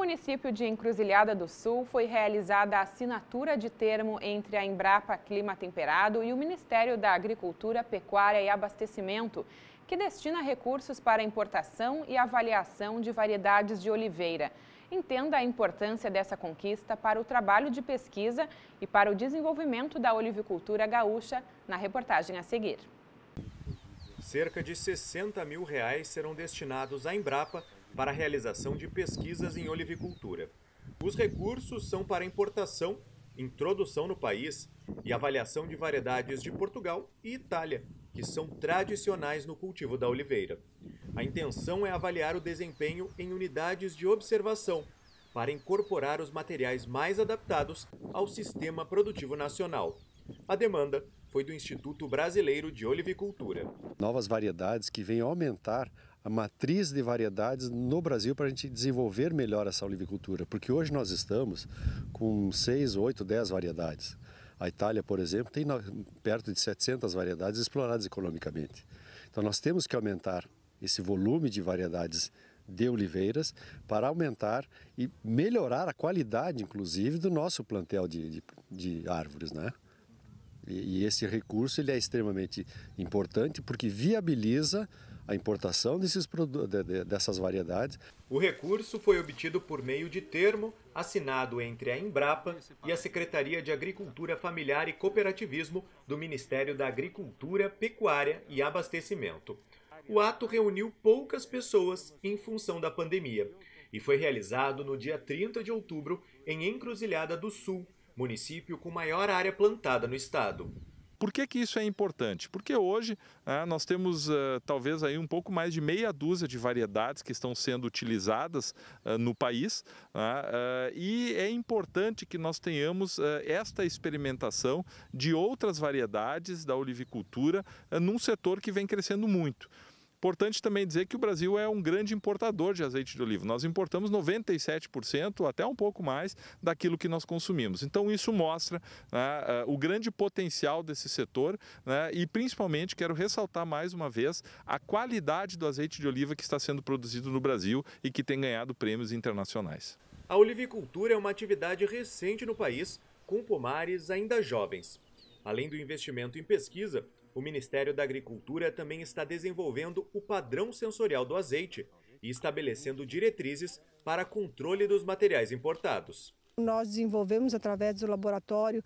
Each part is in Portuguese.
município de Encruzilhada do Sul foi realizada a assinatura de termo entre a Embrapa Clima Temperado e o Ministério da Agricultura, Pecuária e Abastecimento, que destina recursos para importação e avaliação de variedades de oliveira. Entenda a importância dessa conquista para o trabalho de pesquisa e para o desenvolvimento da olivicultura gaúcha, na reportagem a seguir. Cerca de R$60 mil serão destinados à Embrapa para a realização de pesquisas em olivicultura. Os recursos são para importação, introdução no país e avaliação de variedades de Portugal e Itália, que são tradicionais no cultivo da oliveira. A intenção é avaliar o desempenho em unidades de observação, para incorporar os materiais mais adaptados ao sistema produtivo nacional. A demanda foi do Instituto Brasileiro de Olivicultura. Novas variedades que vêm aumentar a matriz de variedades no Brasil para a gente desenvolver melhor essa olivicultura, porque hoje nós estamos com 6, 8, 10 variedades. A Itália, por exemplo, tem perto de 700 variedades exploradas economicamente. Então nós temos que aumentar esse volume de variedades de oliveiras para aumentar e melhorar a qualidade, inclusive, do nosso plantel de árvores, né? E esse recurso ele é extremamente importante porque viabiliza a importação dessas variedades. O recurso foi obtido por meio de termo assinado entre a Embrapa e a Secretaria de Agricultura Familiar e Cooperativismo do Ministério da Agricultura, Pecuária e Abastecimento. O ato reuniu poucas pessoas em função da pandemia e foi realizado no dia 30 de outubro em Encruzilhada do Sul, município com maior área plantada no estado. Por que isso é importante? Porque hoje nós temos talvez aí um pouco mais de meia dúzia de variedades que estão sendo utilizadas no país, e é importante que nós tenhamos esta experimentação de outras variedades da olivicultura num setor que vem crescendo muito. Importante também dizer que o Brasil é um grande importador de azeite de oliva. Nós importamos 97%, até um pouco mais, daquilo que nós consumimos. Então isso mostra o grande potencial desse setor, e principalmente quero ressaltar mais uma vez a qualidade do azeite de oliva que está sendo produzido no Brasil e que tem ganhado prêmios internacionais. A olivicultura é uma atividade recente no país, com pomares ainda jovens. Além do investimento em pesquisa, o Ministério da Agricultura também está desenvolvendo o padrão sensorial do azeite e estabelecendo diretrizes para controle dos materiais importados. Nós desenvolvemos, através do laboratório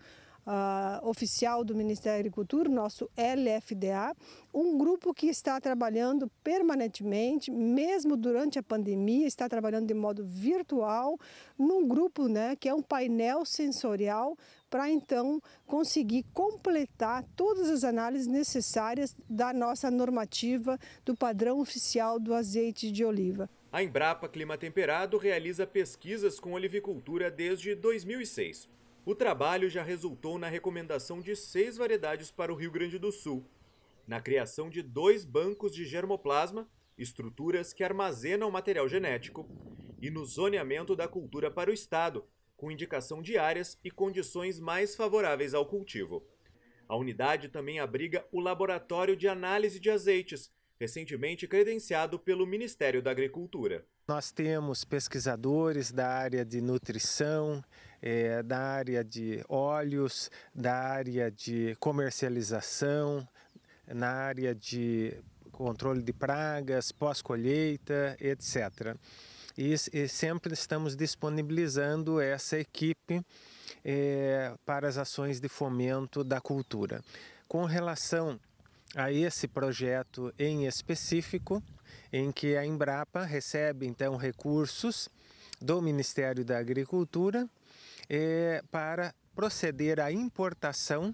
oficial do Ministério da Agricultura, nosso LFDA, um grupo que está trabalhando permanentemente, mesmo durante a pandemia, está trabalhando de modo virtual, num grupo que é um painel sensorial, para então conseguir completar todas as análises necessárias da nossa normativa do padrão oficial do azeite de oliva. A Embrapa Clima Temperado realiza pesquisas com olivicultura desde 2006. O trabalho já resultou na recomendação de 6 variedades para o Rio Grande do Sul, na criação de 2 bancos de germoplasma, estruturas que armazenam material genético, e no zoneamento da cultura para o estado, com indicação de áreas e condições mais favoráveis ao cultivo. A unidade também abriga o Laboratório de Análise de Azeites, recentemente credenciado pelo Ministério da Agricultura. Nós temos pesquisadores da área de nutrição, da área de óleos, da área de comercialização, na área de controle de pragas, pós-colheita, etc. E sempre estamos disponibilizando essa equipe para as ações de fomento da cultura. Com relação a esse projeto em específico, em que a Embrapa recebe então recursos do Ministério da Agricultura para proceder à importação,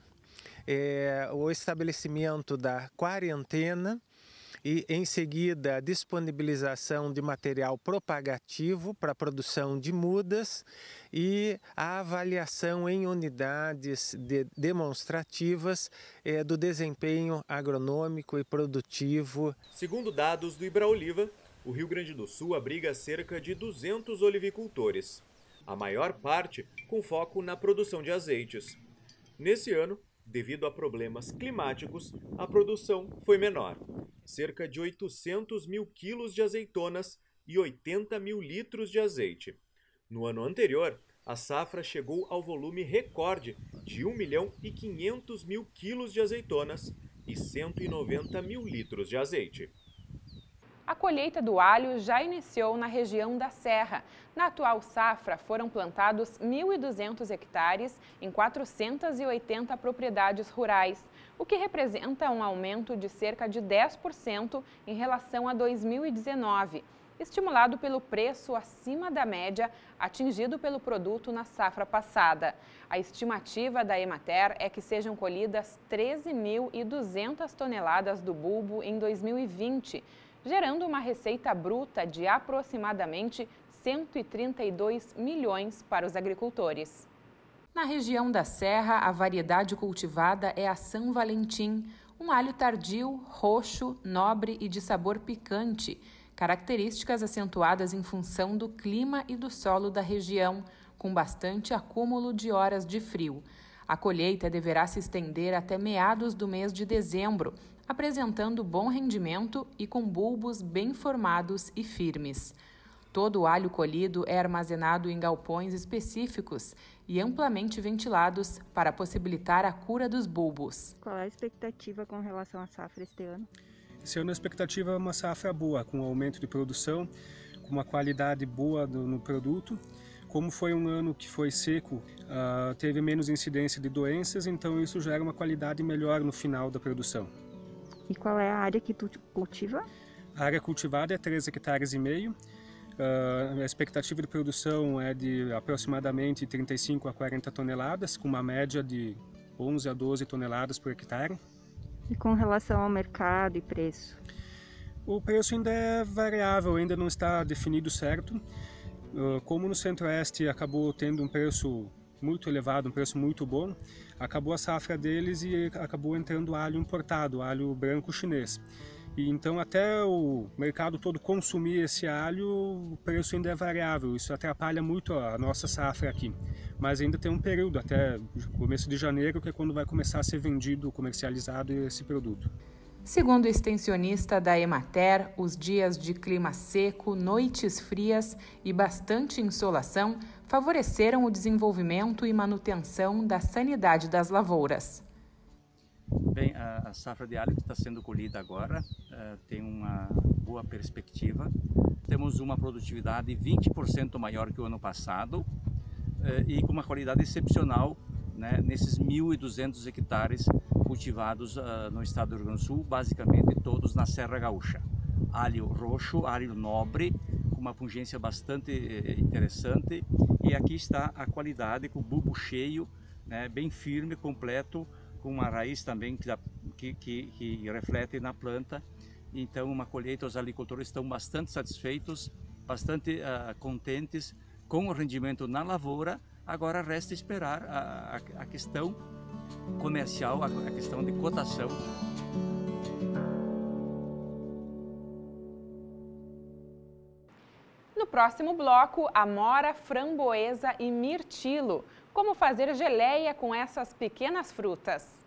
o estabelecimento da quarentena e, em seguida, a disponibilização de material propagativo para a produção de mudas e a avaliação em unidades demonstrativas do desempenho agronômico e produtivo. Segundo dados do Ibraoliva, o Rio Grande do Sul abriga cerca de 200 olivicultores, a maior parte com foco na produção de azeites. Nesse ano, devido a problemas climáticos, a produção foi menor, cerca de 800 mil quilos de azeitonas e 80 mil litros de azeite. No ano anterior, a safra chegou ao volume recorde de 1.500.000 quilos de azeitonas e 190 mil litros de azeite. A colheita do alho já iniciou na região da Serra. Na atual safra, foram plantados 1.200 hectares em 480 propriedades rurais, o que representa um aumento de cerca de 10% em relação a 2019, estimulado pelo preço acima da média atingido pelo produto na safra passada. A estimativa da Emater é que sejam colhidas 13.200 toneladas do bulbo em 2020, gerando uma receita bruta de aproximadamente 132 milhões para os agricultores. Na região da Serra, a variedade cultivada é a São Valentim, um alho tardio, roxo, nobre e de sabor picante, características acentuadas em função do clima e do solo da região, com bastante acúmulo de horas de frio. A colheita deverá se estender até meados do mês de dezembro, apresentando bom rendimento e com bulbos bem formados e firmes. Todo o alho colhido é armazenado em galpões específicos e amplamente ventilados para possibilitar a cura dos bulbos. Qual é a expectativa com relação à safra este ano? Esse ano a expectativa é uma safra boa, com aumento de produção, com uma qualidade boa no produto. Como foi um ano que foi seco, teve menos incidência de doenças, então isso gera uma qualidade melhor no final da produção. E qual é a área que tu cultiva? A área cultivada é 3,5 hectares. A expectativa de produção é de aproximadamente 35 a 40 toneladas, com uma média de 11 a 12 toneladas por hectare. E com relação ao mercado e preço? O preço ainda é variável, ainda não está definido certo. Como no Centro-Oeste acabou tendo um preço muito elevado, um preço muito bom, acabou a safra deles e acabou entrando alho importado, alho branco chinês. E então até o mercado todo consumir esse alho, o preço ainda é variável, isso atrapalha muito a nossa safra aqui. Mas ainda tem um período, até começo de janeiro, que é quando vai começar a ser vendido, comercializado esse produto. Segundo o extensionista da Emater, os dias de clima seco, noites frias e bastante insolação favoreceram o desenvolvimento e manutenção da sanidade das lavouras. Bem, a safra de alho que está sendo colhida agora tem uma boa perspectiva. Temos uma produtividade 20% maior que o ano passado e com uma qualidade excepcional, né, nesses 1.200 hectares cultivados no estado do Rio Grande do Sul, basicamente todos na Serra Gaúcha. Alho roxo, alho nobre, com uma pungência bastante interessante, e aqui está a qualidade com o bulbo cheio, né, bem firme, completo, com uma raiz também que reflete na planta. Então uma colheita, os agricultores estão bastante satisfeitos, bastante contentes com o rendimento na lavoura. Agora resta esperar a questão comercial, a questão de cotação. No próximo bloco, amora, framboesa e mirtilo. Como fazer geleia com essas pequenas frutas?